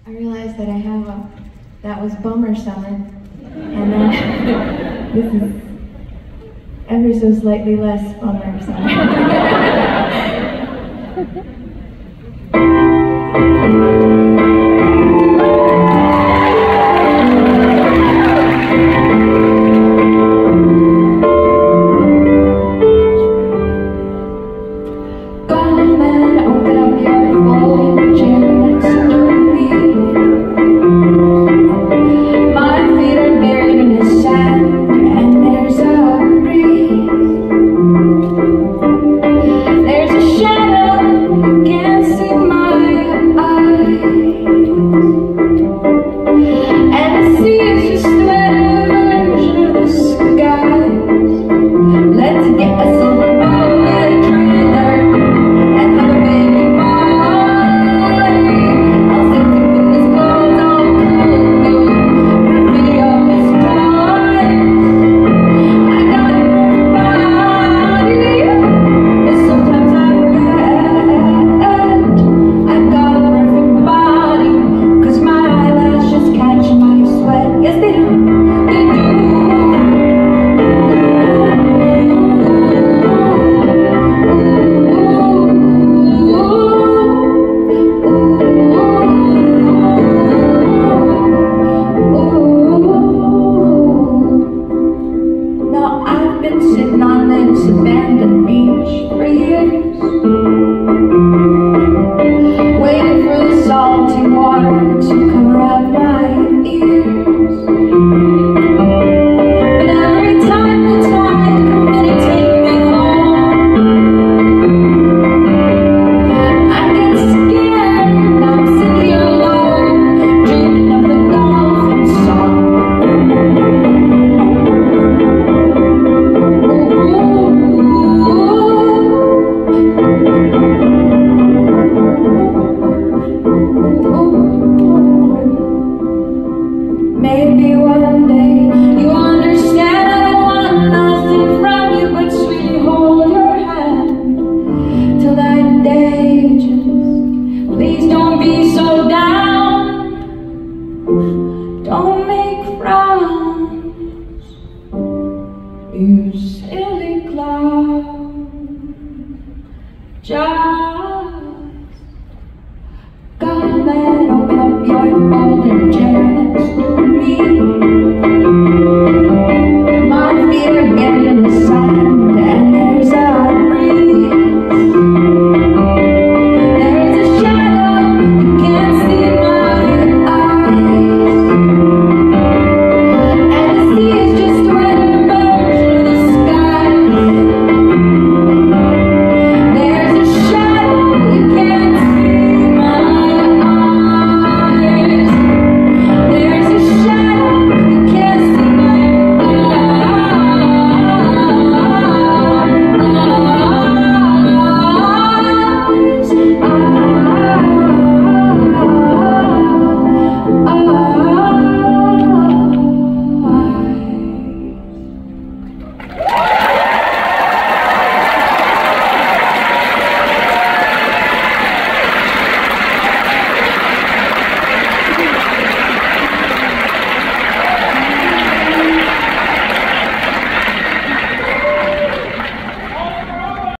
I realized that I have that was Bummer Summer, and then this is ever so slightly less Bummer Summer. Sitting on this abandoned beach for years, waiting for the salty water to cover up my ears. But every time the tide comes to take me home, I get scared and I'm sitting alone, dreaming of the dolphin song. Maybe one day you'll understand I don't want nothing from you but sweet hold your hand till that day. Just please don't be so down, don't make frowns, you silly clown. Just come and open up your folding chest.